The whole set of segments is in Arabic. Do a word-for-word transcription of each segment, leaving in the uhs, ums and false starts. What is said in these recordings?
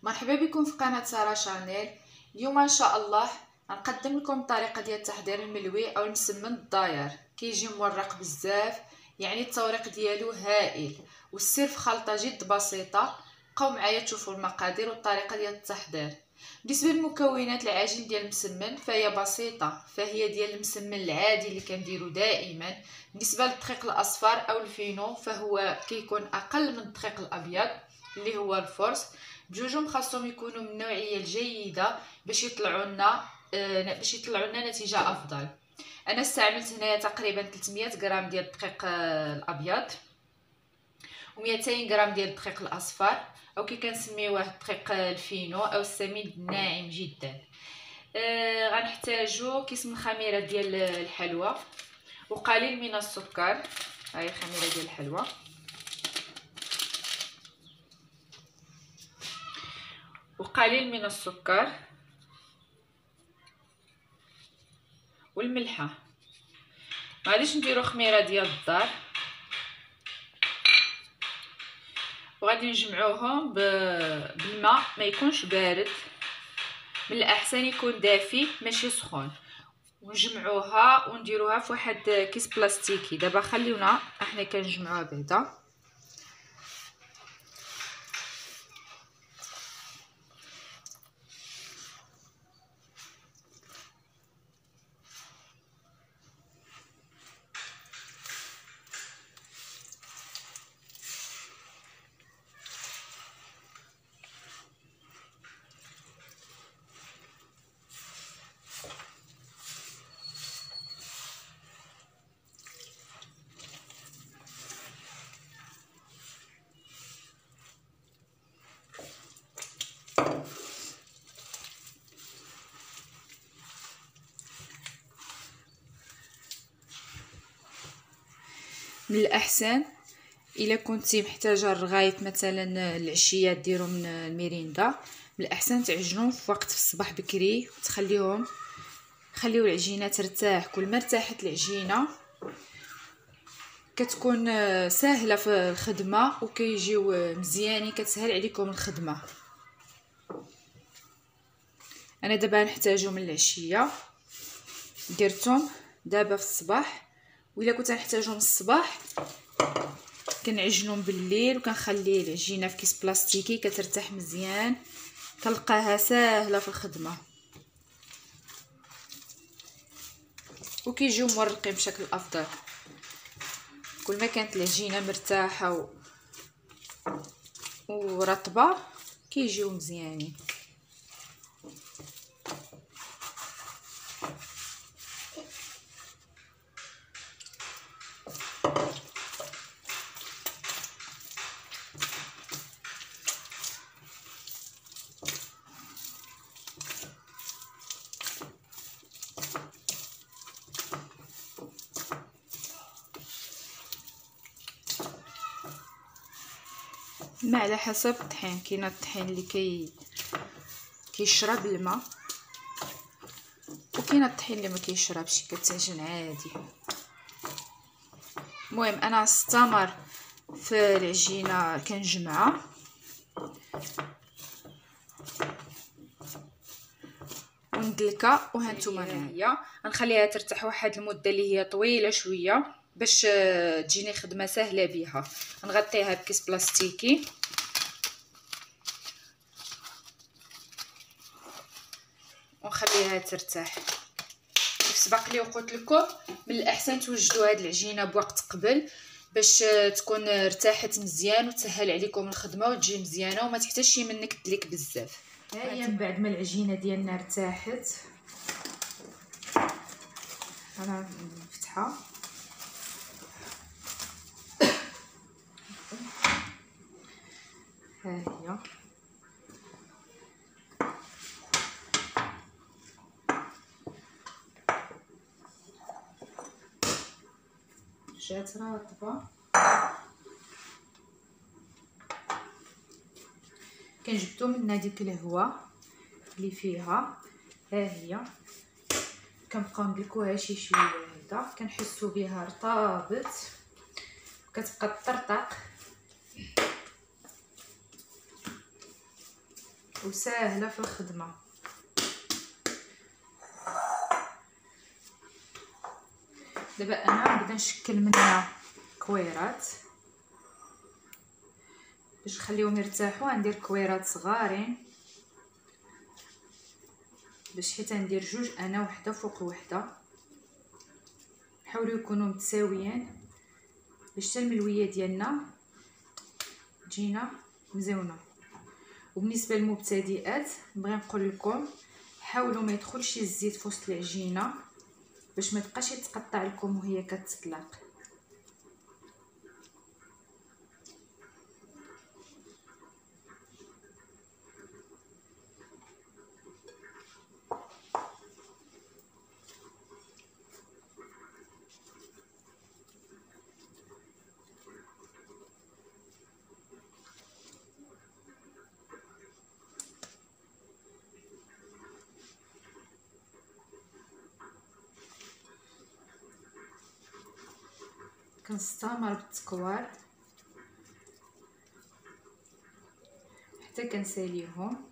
مرحبا بكم في قناة سارة شانيل. اليوم ان شاء الله غنقدم لكم الطريقه ديال تحضير الملوي او المسمن الداير. كيجي مورق بزاف، يعني التوريق ديالو هائل، والسر في خلطه جد بسيطه. بقاو معايا تشوفوا المقادير والطريقه ديال التحضير. بالنسبه للمكونات العجين ديال المسمن فهي بسيطه، فهي ديال المسمن العادي اللي كنديرو دائما. بالنسبه للدقيق الاصفر او الفينو فهو كيكون اقل من الدقيق الابيض اللي هو الفورس. بجوجهم خاصهم يكونوا من النوعيه الجيده باش يطلعوا لنا آه باش يطلعوا لنا نتيجه افضل. انا استعملت هنايا تقريبا ثلاثمية غرام ديال الدقيق آه الابيض و200 غرام ديال الدقيق الاصفر او كي كنسميوه الدقيق الفينو او السميد الناعم جدا. آه غنحتاجو كيس من الخميره ديال الحلوى وقليل من السكر. هاي الخميره ديال الحلوى وقليل من السكر والملحه. غاديش نديرو خميره ديال الدار وغادي نجمعوهم بالماء، ما يكونش بارد، من الاحسن يكون دافي ماشي سخون، ونجمعوها ونديروها في واحد كيس بلاستيكي. دابا خليونا احنا كنجمعوها بعدا. من الاحسن الا كنتي محتاجه الرغايط مثلا العشيه ديروا من الميريندا، من الاحسن تعجنوا في وقت في الصباح بكري وتخليهم خليو العجينه ترتاح. كل ما ارتاحت العجينه كتكون سهله في الخدمه وكيجيو مزيانين، كتسهل عليكم الخدمه. انا دابا نحتاجو من العشيه، درتهم دابا في الصباح، وإلا كنت نحتاجهم الصباح كنعجنهم بالليل وكنخلي العجينه في كيس بلاستيكي كترتاح مزيان، كنلقاها ساهله في الخدمه وكيجيو مورقين بشكل افضل. كل ما كانت العجينه مرتاحه و... ورطبه كيجيو مزيانين. ما على حسب الطحين، كاين الطحين اللي كي كيشرب الماء وكاين الطحين اللي ما كيشربش كتعجن عادي. المهم انا استمر في العجينه كنجمعها وندلكها، وهانتوما معايا غنخليها ترتاح واحد المده اللي هي طويله شويه باش تجيني خدمه سهله بها. نغطيها بكيس بلاستيكي ونخليها ترتاح. كيف سبق لي وقلت لكم من الاحسن توجدوا هاد العجينه بوقت قبل باش تكون ارتاحت مزيان وتسهل عليكم الخدمه وتجي مزيانه وما تحتاجش منك تدلك بزاف. ها هي من بعد ما العجينه ديالنا ارتاحت انا نفتحها. ها هي جات رطبه. كنجبدو من ديك الهواء اللي فيها، ها هي كنبقاو ندلكوها شي شويه هكذا، كنحسوا بها رطابت كتبقى تطرطق وسهله في الخدمه. دابا انا نبدا نشكل منها كويرات باش نخليهم يرتاحوا. غندير كويرات صغارين باش حيت ندير جوج انا وحده فوق وحده. نحاولوا يكونوا متساويين باش حتى الملويه ديالنا تجينا مزيونه. وبالنسبه للمبتدئات نبغي نقول لكم حاولوا ما يدخلش الزيت في وسط العجينه باش ما تبقاش يتقطع لكم وهي كتطلق. كنستمر بالتكوار حتى كنساليهم.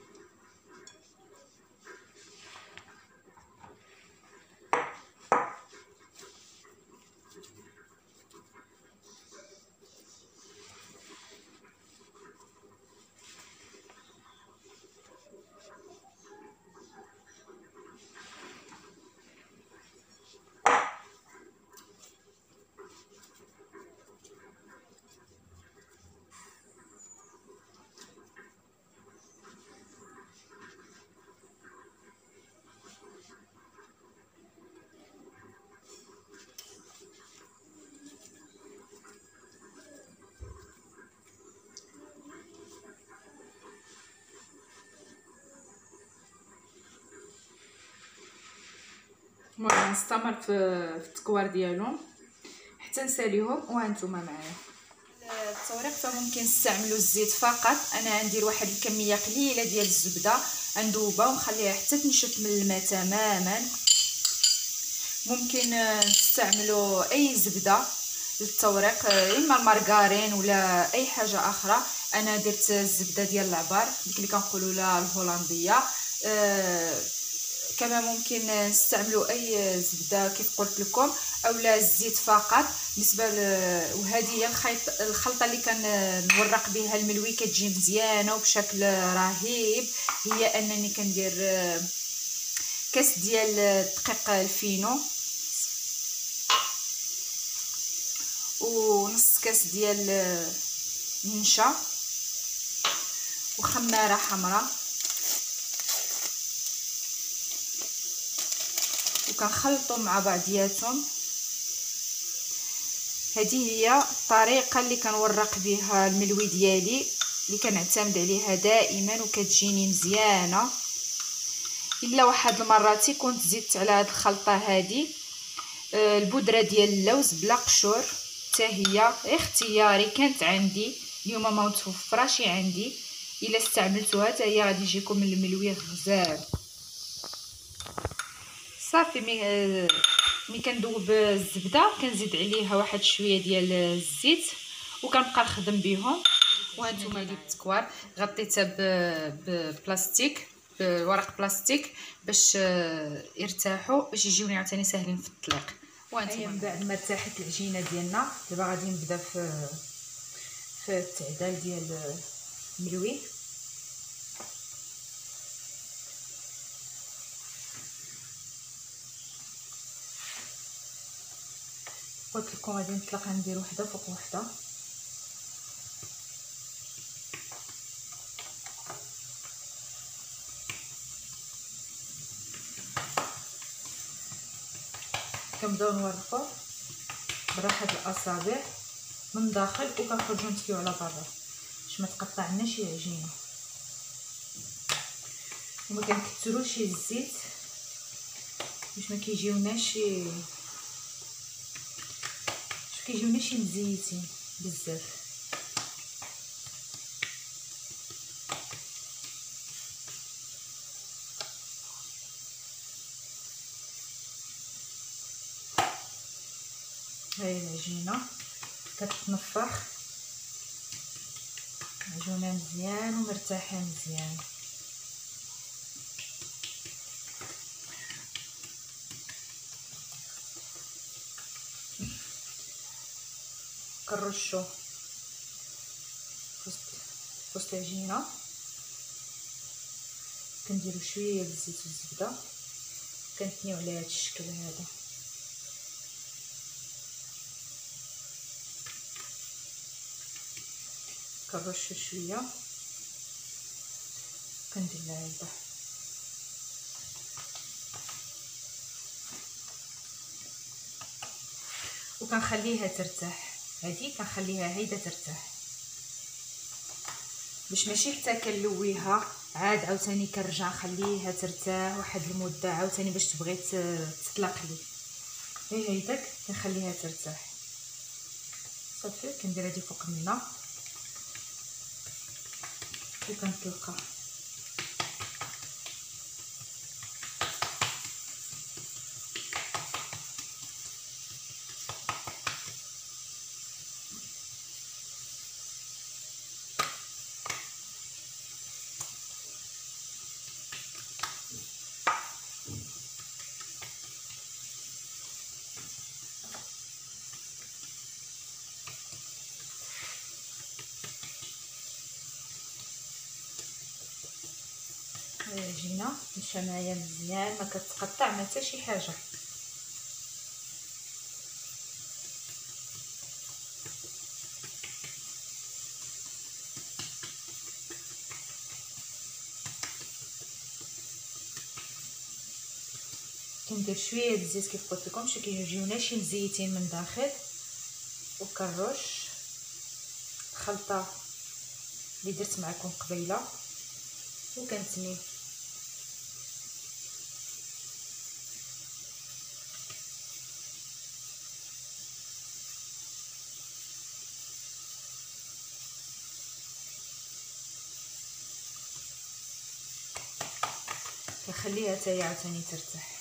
المهم نستمر في التكوار ديالهم حتى نساليهم. وهانتوما معايا التوريق فممكن نستعملوا الزيت فقط. انا ندير واحد الكميه قليله ديال الزبده ندوبها ونخليها حتى تنشف من الماء تماما. ممكن نستعملوا اي زبده للتوريق، اما المارغرين ولا اي حاجه اخرى. انا درت الزبده ديال العبار ديك اللي كنقولوا لها الهولنديه. أه كما ممكن نستعملوا اي زبده كيف قلت لكم اولا الزيت فقط. بالنسبه ل... وهذه هي الخيط الخلطه اللي كنورق بها الملوي كتجي مزيانه وبشكل رهيب. هي انني كندير كاس ديال الدقيق الفينو ونص كاس ديال النشا وخماره حمراء، وكنخلطهم مع بعضياتهم. هذه هي الطريقه اللي كنورق بها الملوي ديالي اللي كنعتمد عليها دائما وكتجيني مزيانه. الا واحد المرات كنت زدت على هذه الخلطه هذه البودره ديال اللوز بلا قشور حتى هي اختياري، كانت عندي اليوم ما متوفراش عندي. الا استعملتوها حتى هي غادي يجيكم الملوي غزال. صافي مي مي كندوب الزبده كنزيد عليها واحد شويه ديال الزيت وكنبقى نخدم بهم. وهانتوما ديال التكوار غطيتها ببلاستيك بورق بلاستيك باش يرتاحوا باش يجيوني عاوتاني ساهلين في الطليق. وهانتوما من بعد ما ارتاحت العجينه ديالنا دابا غادي نبدا في في التعدال ديال الملوي. قلت لكم غادي نطلق ندير وحده فوق وحده. كنبداو نورقوا براحه الاصابع من الداخل وكنخرجوا نتفيو على برا باش ما تقطعناش العجينه. وما كنكثروش الزيت باش ما كيجيوناش كيجيوناش مزيتين بزاف. هاي العجينه كتنفخ عجونه مزيان ومرتاحه مزيان. كنرشو وسط وسط العجينه، كنديرو شويه د الزيت والزبده، كنتنيو على هذا الشكل هذا. كنرشو شويه، كندير العلبه، وكنخليها ترتاح. هذه كنخليها هيدا ترتاح باش ماشي حتى كنلويها عاد عاوتاني كنرجع نخليها ترتاح واحد المده عاوتاني باش تبغي تطلق لي. هي هيداك كنخليها ترتاح صافي. كندير هذه فوق منها وكنطلقها. العجينه مشى معايا مزيان، ما كتقطع ما حتى شي حاجه. كندير شويه د الزيت كيف قلت لكم، باش كيجيونا شي مزيتين من داخل، وكنرش الخلطه اللي درت معكم قبيله وكنتني. كنخليها حتى هي عاوتاني ترتاح.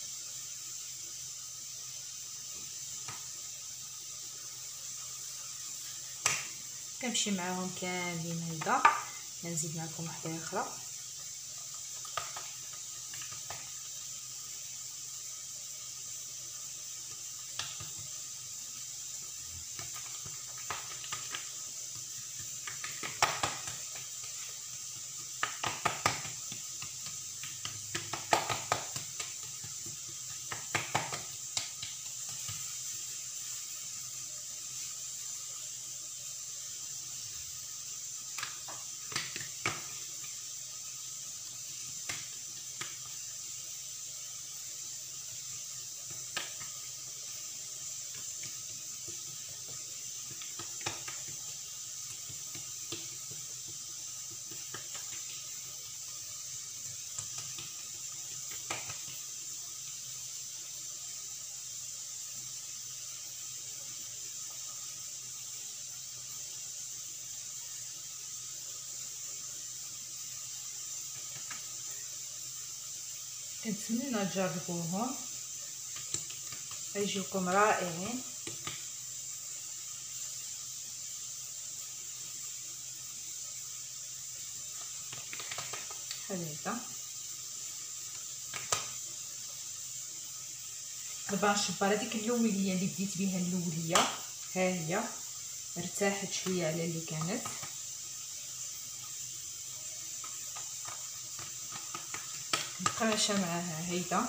كنمشي معاهم كاملين هكذا. نزيد معكم واحده اخرى. كنتمنى تجربوهم يجيوكم رائعين. هكذا دابا نشبر هذيك اللوميليه اللي بديت بها الاوليه، ها هي ارتاحت شويه على اللي كانت. نبقى ماشيه معاها هيدا.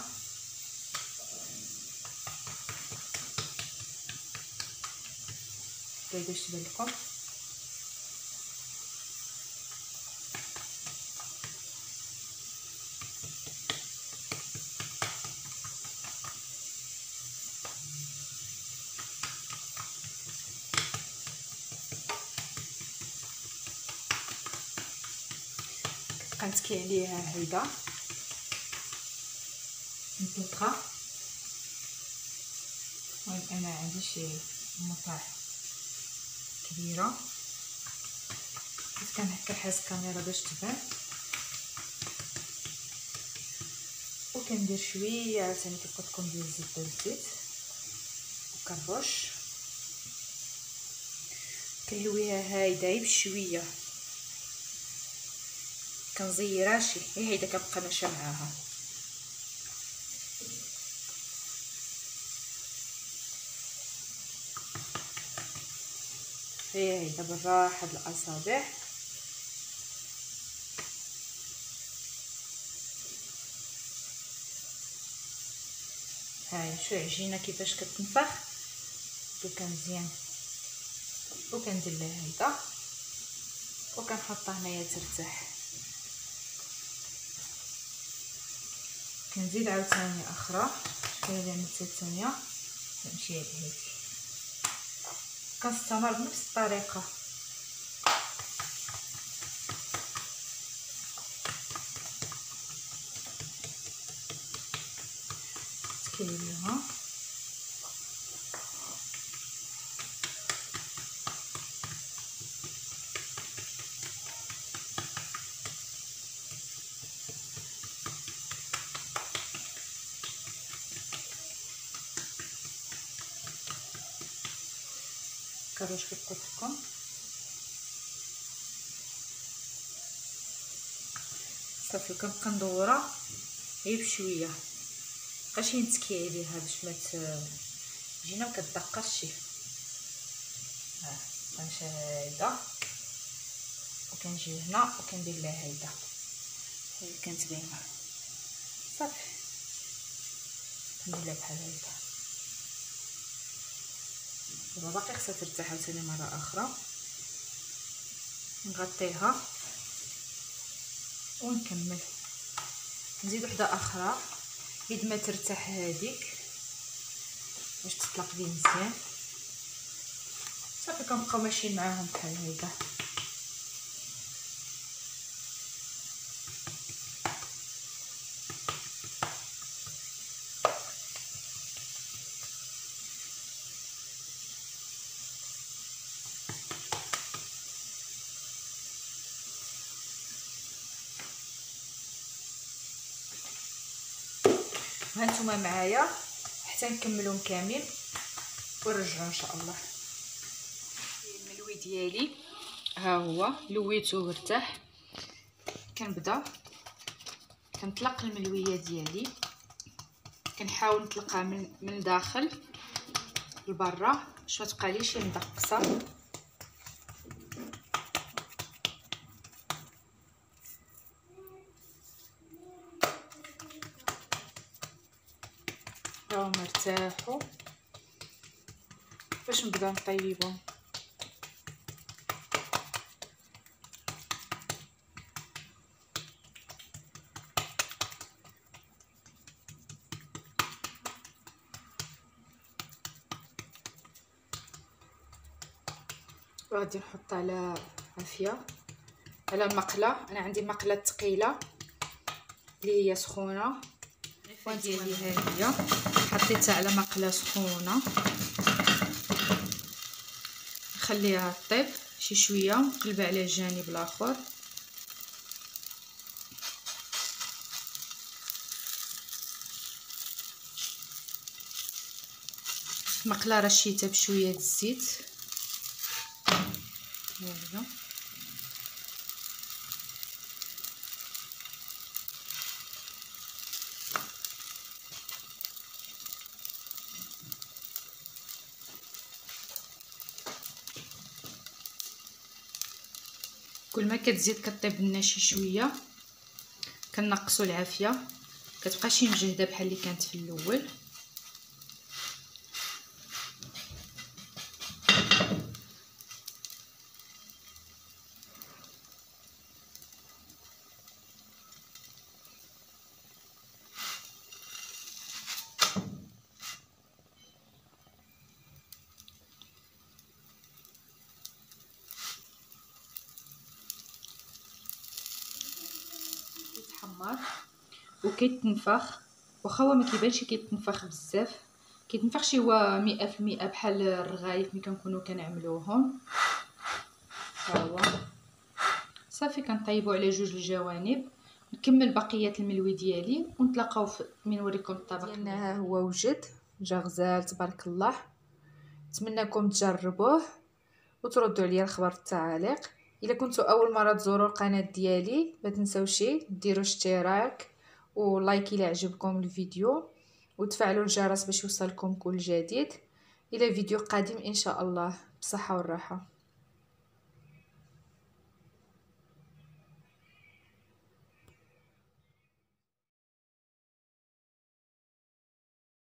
باش تبان لكم كنتكي عليها هيدا نطلقها. المهم انا عندي شي مطاح كبيره، كنت كنهكا حاس الكاميرا باش تبان، وكندير شويه عاوتاني كيف قلت لكم ديال الزبده والزيت وكنرش. كنلويها هايده بشويه، كنزيرها شي هي هيدا كنبقى ماشيه معاها. هي هيدا بالراحه د الاصابع. هاي شو عجينه كيفاش كتنفخ. دوكا مزيان وكندير لها هيدا وكنحطها هنايا ترتاح. كنزيد عاوتاني اخرى شويه ديال المتة الثانيه كنمشي لهادي. كنستمر بنفس الطريقه. تكيليها كروش كيف قلت لكم. صافي كنبقى ندورها غير بشويه مابقاش نتكي عليها باش ما تجينا ما كتدققش. ها كنمشي هيدا وكنجي هنا وكندير لها هيدا هي كانت باينه. صافي كندير لها بحال هيدا. دابا باقي خصها ترتاح عاوتاني مره اخرى. نغطيها ونكمل. نزيد وحده اخرى بيد ما ترتاح هذيك باش تطلق لي مزيان. صافي كنبقاو ماشيين معاهم بحال هيدا. هانتوما معايا حتى نكملهم كامل ونرجعوا ان شاء الله. الملوي ديالي ها هو لويته وارتاح. كنبدا كنطلق الملويه ديالي. كنحاول نطلقها من من داخل لبرا باش ما تبقاليش مدقصه. راهم ارتاحوا باش نبدا نطيبهم. غادي نحط على عافيه على مقله. انا عندي مقله ثقيله اللي هي سخونه ديالي ها هي حطيتها على مقله سخونه. نخليها طيب شي شويه ونقلبها على الجانب الاخر. المقله رشيتها بشويه د الزيت. هذا كل ما كتزيد كطيب لنا شي شويه كنقصوا العافيه كتبقى شي مجهده بحال اللي كانت في الاول. كيتحمر وكيتنفخ. واخا هو ما كيبانش كيتنفخ بزاف كيتنفخ شي هو مئة في المئة بحال الرغايف ملي كنكونوا كنعملوهم. ها هو صافي كنطيبوا على جوج الجوانب. نكمل بقيه الملوي ديالي ونتلاقاو من نوريكم الطبق ديالنا. ها هو وجد جا غزال تبارك الله. نتمنىكم تجربوه وتردوا عليا الخبر في التعاليق. الا كنتوا اول مره تزوروا القناه ديالي ما تنساوش ديروا اشتراك ولايك الى عجبكم الفيديو وتفعلوا الجرس باش يوصلكم كل جديد. الى فيديو قادم ان شاء الله بصحه والراحه.